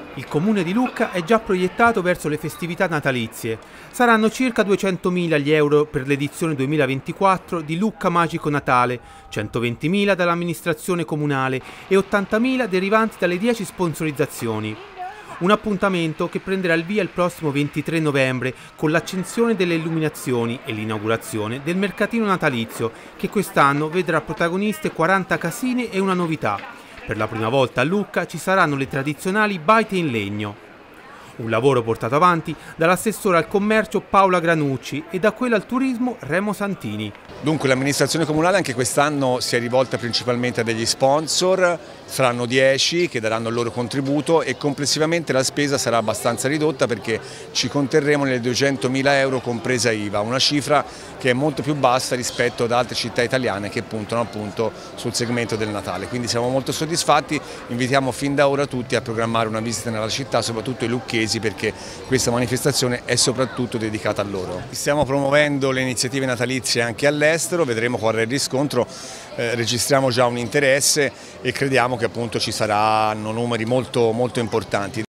Il comune di Lucca è già proiettato verso le festività natalizie. Saranno circa 200.000 gli euro per l'edizione 2024 di Lucca Magico Natale, 120.000 dall'amministrazione comunale e 80.000 derivanti dalle 10 sponsorizzazioni. Un appuntamento che prenderà il via il prossimo 23 novembre con l'accensione delle illuminazioni e l'inaugurazione del mercatino natalizio, che quest'anno vedrà protagoniste 40 casine e una novità. Per la prima volta a Lucca ci saranno le tradizionali baite in legno. Un lavoro portato avanti dall'assessore al commercio Paola Granucci e da quella al turismo Remo Santini. Dunque l'amministrazione comunale anche quest'anno si è rivolta principalmente a degli sponsor, saranno 10 che daranno il loro contributo e complessivamente la spesa sarà abbastanza ridotta perché ci conterremo nelle 200.000 euro compresa IVA, una cifra che è molto più bassa rispetto ad altre città italiane che puntano appunto sul segmento del Natale. Quindi siamo molto soddisfatti, invitiamo fin da ora tutti a programmare una visita nella città, soprattutto i lucchesi, perché questa manifestazione è soprattutto dedicata a loro. Stiamo promuovendo le iniziative natalizie anche all'estero, vedremo qual è il riscontro, registriamo già un interesse e crediamo che appunto ci saranno numeri molto importanti.